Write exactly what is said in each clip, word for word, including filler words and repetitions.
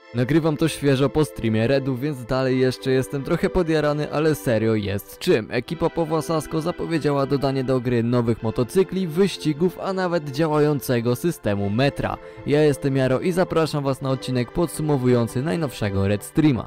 Nagrywam to świeżo po streamie Redów, więc dalej jeszcze jestem trochę podjarany, ale serio jest czym. Ekipa Pawła Sasko zapowiedziała dodanie do gry nowych motocykli, wyścigów, a nawet działającego systemu metra. Ja jestem Jaro i zapraszam was na odcinek podsumowujący najnowszego Red Streama.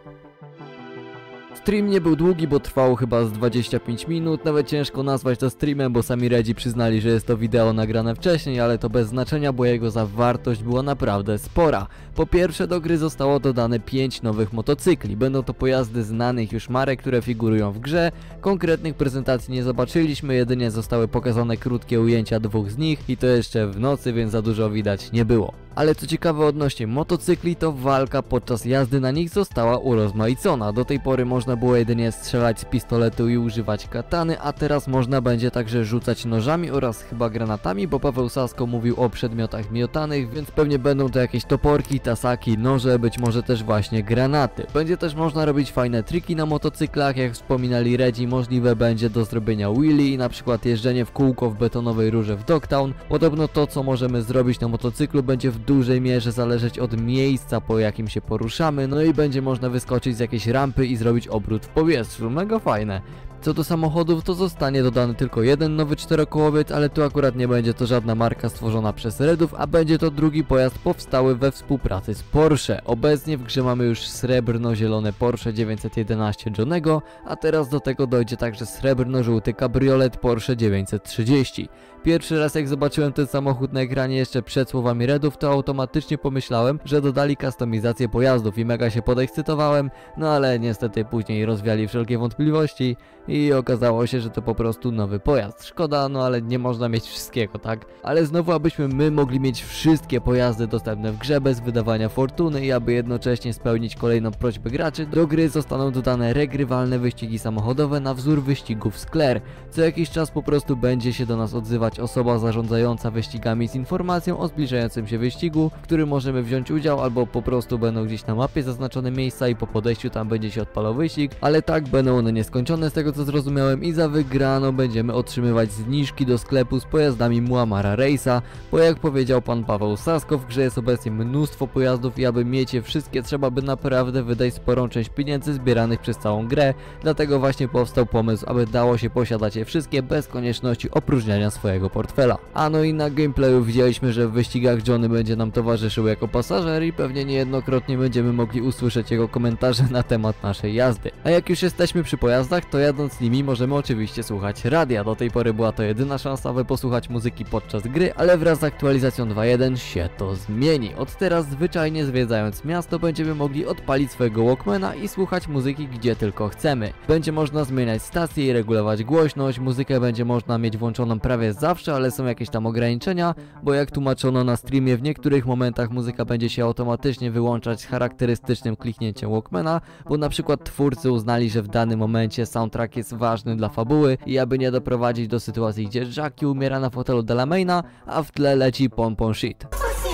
Stream nie był długi, bo trwał chyba z dwadzieścia pięć minut, nawet ciężko nazwać to streamem, bo sami Redzi przyznali, że jest to wideo nagrane wcześniej, ale to bez znaczenia, bo jego zawartość była naprawdę spora. Po pierwsze, do gry zostało dodane pięć nowych motocykli. Będą to pojazdy znanych już marek, które figurują w grze. Konkretnych prezentacji nie zobaczyliśmy, jedynie zostały pokazane krótkie ujęcia dwóch z nich i to jeszcze w nocy, więc za dużo widać nie było. Ale co ciekawe odnośnie motocykli, to walka podczas jazdy na nich została urozmaicona. Do tej pory można było jedynie strzelać z pistoletu i używać katany, a teraz można będzie także rzucać nożami oraz chyba granatami, bo Paweł Sasko mówił o przedmiotach miotanych, więc pewnie będą to jakieś toporki, tasaki, noże, być może też właśnie granaty. Będzie też można robić fajne triki na motocyklach, jak wspominali Redzi, możliwe będzie do zrobienia wheelie i na przykład jeżdżenie w kółko w betonowej rurze w Dogtown. Podobno to, co możemy zrobić na motocyklu, będzie w dużej mierze zależeć od miejsca, po jakim się poruszamy, no i będzie można wyskoczyć z jakiejś rampy i zrobić obrót w powietrzu. Mega fajne. Co do samochodów, to zostanie dodany tylko jeden nowy czterokołowiec, ale tu akurat nie będzie to żadna marka stworzona przez Redów, a będzie to drugi pojazd powstały we współpracy z Porsche. Obecnie w grze mamy już srebrno-zielone Porsche dziewięćset jedenaście Johnego, a teraz do tego dojdzie także srebrno-żółty kabriolet Porsche dziewięćset trzydzieści. Pierwszy raz jak zobaczyłem ten samochód na ekranie jeszcze przed słowami Redów, to automatycznie pomyślałem, że dodali kustomizację pojazdów i mega się podekscytowałem, no ale niestety później rozwiali wszelkie wątpliwości i okazało się, że to po prostu nowy pojazd. Szkoda, no ale nie można mieć wszystkiego, tak? Ale znowu, abyśmy my mogli mieć wszystkie pojazdy dostępne w grze bez wydawania fortuny i aby jednocześnie spełnić kolejną prośbę graczy, do gry zostaną dodane regrywalne wyścigi samochodowe na wzór wyścigów z Claire. Co jakiś czas po prostu będzie się do nas odzywać osoba zarządzająca wyścigami z informacją o zbliżającym się wyścigu, w którym możemy wziąć udział, albo po prostu będą gdzieś na mapie zaznaczone miejsca i po podejściu tam będzie się odpalał wyścig, ale tak będą one nieskończone z tego co zrozumiałem i za wygraną będziemy otrzymywać zniżki do sklepu z pojazdami Muamara Race'a, bo jak powiedział pan Paweł Sasko, w grze jest obecnie mnóstwo pojazdów i aby mieć je wszystkie trzeba by naprawdę wydać sporą część pieniędzy zbieranych przez całą grę, dlatego właśnie powstał pomysł, aby dało się posiadać je wszystkie bez konieczności opróżniania swojego portfela. A no i na gameplayu widzieliśmy, że w wyścigach Johnny będzie nam towarzyszył jako pasażer i pewnie niejednokrotnie będziemy mogli usłyszeć jego komentarze na temat naszej jazdy. A jak już jesteśmy przy pojazdach, to jadąc nimi możemy oczywiście słuchać radia. Do tej pory była to jedyna szansa, aby posłuchać muzyki podczas gry, ale wraz z aktualizacją dwa jeden się to zmieni. Od teraz zwyczajnie zwiedzając miasto będziemy mogli odpalić swojego Walkmana i słuchać muzyki gdzie tylko chcemy. Będzie można zmieniać stację i regulować głośność, muzykę będzie można mieć włączoną prawie zawsze, ale są jakieś tam ograniczenia, bo jak tłumaczono na streamie, w niektórych momentach muzyka będzie się automatycznie wyłączać z charakterystycznym kliknięciem Walkmana, bo na przykład twórcy uznali, że w danym momencie soundtrack jest ważny dla fabuły i aby nie doprowadzić do sytuacji, gdzie Jackie umiera na fotelu Delamaina, a w tle leci Pom Pom Shit.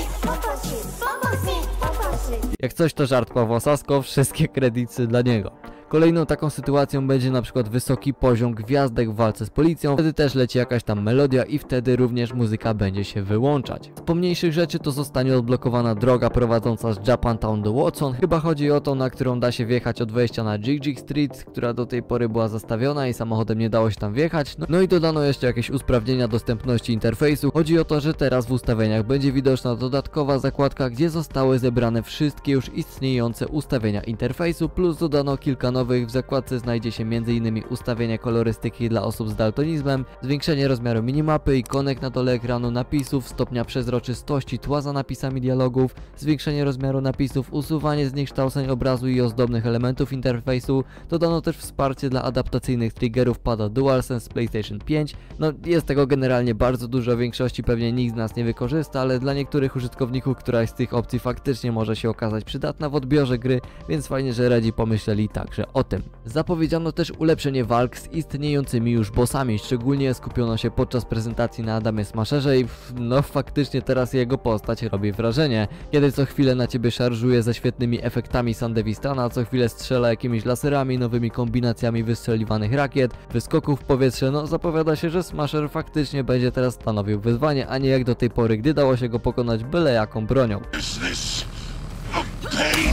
Jak coś to żart Pawła Sasko, wszystkie kredyty dla niego. Kolejną taką sytuacją będzie na przykład wysoki poziom gwiazdek w walce z policją, wtedy też leci jakaś tam melodia i wtedy również muzyka będzie się wyłączać. Z pomniejszych rzeczy to zostanie odblokowana droga prowadząca z Japantown do Watson, chyba chodzi o tą, na którą da się wjechać od wejścia na Jig Jig Street, która do tej pory była zastawiona i samochodem nie dało się tam wjechać. No, no i dodano jeszcze jakieś usprawnienia dostępności interfejsu. Chodzi o to, że teraz w ustawieniach będzie widoczna dodatkowa zakładka, gdzie zostały zebrane wszystkie już istniejące ustawienia interfejsu, plus dodano kilka nowych. W zakładce znajdzie się między innymi ustawienia kolorystyki dla osób z daltonizmem, zwiększenie rozmiaru minimapy, ikonek na dole ekranu, napisów, stopnia przezroczystości tła za napisami dialogów, zwiększenie rozmiaru napisów, usuwanie zniekształceń obrazu i ozdobnych elementów interfejsu. Dodano też wsparcie dla adaptacyjnych triggerów pada DualSense z PlayStation pięć. No jest tego generalnie bardzo dużo, w większości pewnie nikt z nas nie wykorzysta, ale dla niektórych użytkowników któraś z tych opcji faktycznie może się okazać przydatna w odbiorze gry, więc fajnie, że Redzi pomyśleli także o tym. Zapowiedziano też ulepszenie walk z istniejącymi już bossami, szczególnie skupiono się podczas prezentacji na Adamie Smasherze i no faktycznie teraz jego postać robi wrażenie. Kiedy co chwilę na ciebie szarżuje ze świetnymi efektami Sandevistana, co chwilę strzela jakimiś laserami, nowymi kombinacjami wystrzeliwanych rakiet, wyskoków w powietrze, no zapowiada się, że Smasher faktycznie będzie teraz stanowił wyzwanie, a nie jak do tej pory, gdy dało się go pokonać byle jaką bronią.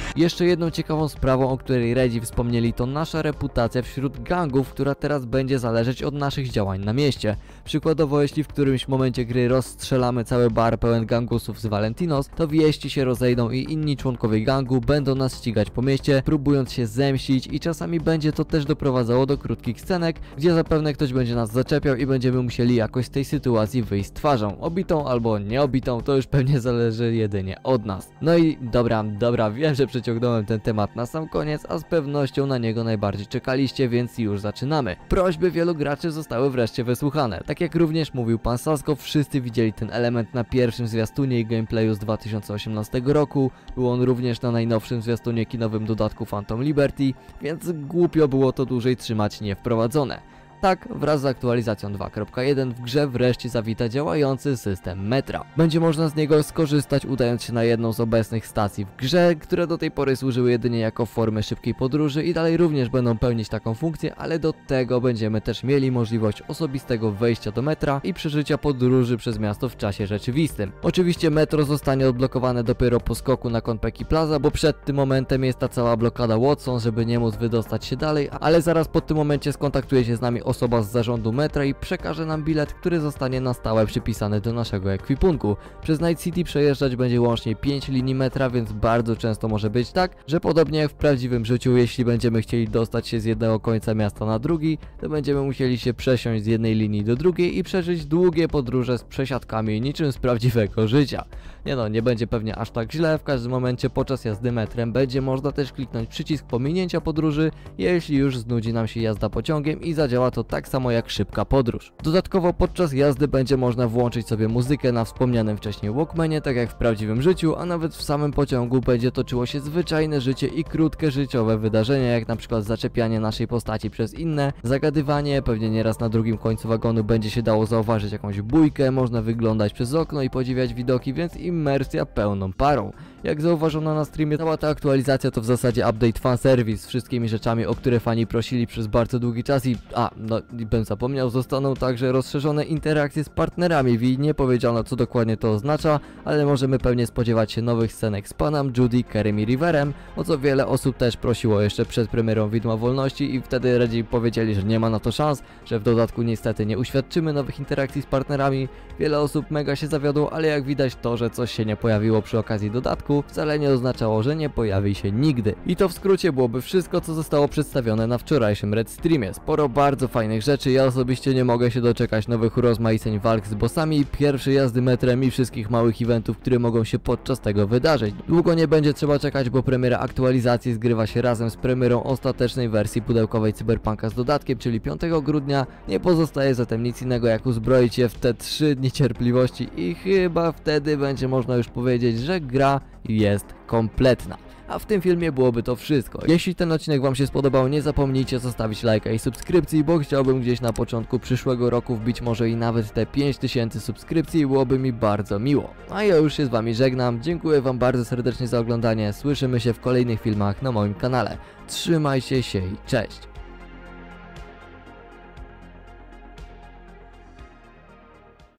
Jeszcze jedną ciekawą sprawą, o której Redzi wspomnieli, to nasza reputacja wśród gangów, która teraz będzie zależeć od naszych działań na mieście. Przykładowo, jeśli w którymś momencie gry rozstrzelamy cały bar pełen gangusów z Valentinos, to wieści się rozejdą i inni członkowie gangu będą nas ścigać po mieście, próbując się zemścić, i czasami będzie to też doprowadzało do krótkich scenek, gdzie zapewne ktoś będzie nas zaczepiał i będziemy musieli jakoś z tej sytuacji wyjść twarzą. Obitą albo nieobitą, to już pewnie zależy jedynie od nas. No i dobra, dobra, wiem, że przeciągnąłem ten temat na sam koniec, a z pewnością na niego najbardziej czekaliście, więc już zaczynamy. Prośby wielu graczy zostały wreszcie wysłuchane. Tak jak również mówił pan Sasko, wszyscy widzieli ten element na pierwszym zwiastunie i gameplayu z dwa tysiące osiemnastego roku. Był on również na najnowszym zwiastunie kinowym dodatku Phantom Liberty, więc głupio było to dłużej trzymać niewprowadzone. Tak, wraz z aktualizacją dwa kropka jeden w grze wreszcie zawita działający system metra. Będzie można z niego skorzystać, udając się na jedną z obecnych stacji w grze, które do tej pory służyły jedynie jako formy szybkiej podróży i dalej również będą pełnić taką funkcję, ale do tego będziemy też mieli możliwość osobistego wejścia do metra i przeżycia podróży przez miasto w czasie rzeczywistym. Oczywiście metro zostanie odblokowane dopiero po skoku na Konpeki Plaza, bo przed tym momentem jest ta cała blokada Watson, żeby nie móc wydostać się dalej, ale zaraz po tym momencie skontaktuje się z nami osoba z zarządu metra i przekaże nam bilet, który zostanie na stałe przypisany do naszego ekwipunku. Przez Night City przejeżdżać będzie łącznie pięć linii metra, więc bardzo często może być tak, że podobnie jak w prawdziwym życiu, jeśli będziemy chcieli dostać się z jednego końca miasta na drugi, to będziemy musieli się przesiąść z jednej linii do drugiej i przeżyć długie podróże z przesiadkami niczym z prawdziwego życia. Nie no, nie będzie pewnie aż tak źle, w każdym momencie podczas jazdy metrem będzie można też kliknąć przycisk pominięcia podróży, jeśli już znudzi nam się jazda pociągiem i zadziała to tak samo jak szybka podróż. Dodatkowo podczas jazdy będzie można włączyć sobie muzykę na wspomnianym wcześniej Walkmanie, tak jak w prawdziwym życiu, a nawet w samym pociągu będzie toczyło się zwyczajne życie i krótkie życiowe wydarzenia, jak na przykład zaczepianie naszej postaci przez inne, zagadywanie, pewnie nieraz na drugim końcu wagonu będzie się dało zauważyć jakąś bójkę, można wyglądać przez okno i podziwiać widoki, więc imersja pełną parą. Jak zauważono na streamie, cała ta aktualizacja to w zasadzie update fanservice z wszystkimi rzeczami, o które fani prosili przez bardzo długi czas i, a, no i bym zapomniał, zostaną także rozszerzone interakcje z partnerami. W nie powiedziano, co dokładnie to oznacza, ale możemy pewnie spodziewać się nowych scenek z Panem, Judy, Kerem i Riverem, o co wiele osób też prosiło jeszcze przed premierą Widma Wolności i wtedy Redzi powiedzieli, że nie ma na to szans, że w dodatku niestety nie uświadczymy nowych interakcji z partnerami. Wiele osób mega się zawiodło, ale jak widać to, że coś się nie pojawiło przy okazji dodatku, wcale nie oznaczało, że nie pojawi się nigdy. I to w skrócie byłoby wszystko, co zostało przedstawione na wczorajszym Red Streamie. Sporo bardzo fajnych rzeczy, ja osobiście nie mogę się doczekać nowych urozmaiceń walk z bossami, pierwszej jazdy metrem i wszystkich małych eventów, które mogą się podczas tego wydarzyć. Długo nie będzie trzeba czekać, bo premiera aktualizacji zgrywa się razem z premierą ostatecznej wersji pudełkowej Cyberpunka z dodatkiem, czyli piątego grudnia. Nie pozostaje zatem nic innego, jak uzbroić się w te trzy dni cierpliwości i chyba wtedy będzie można już powiedzieć, że gra jest kompletna. A w tym filmie byłoby to wszystko. Jeśli ten odcinek wam się spodobał, nie zapomnijcie zostawić lajka i subskrypcji, bo chciałbym gdzieś na początku przyszłego roku wbić może i nawet te pięć tysięcy subskrypcji, byłoby mi bardzo miło. A ja już się z wami żegnam, dziękuję wam bardzo serdecznie za oglądanie, słyszymy się w kolejnych filmach na moim kanale. Trzymajcie się i cześć!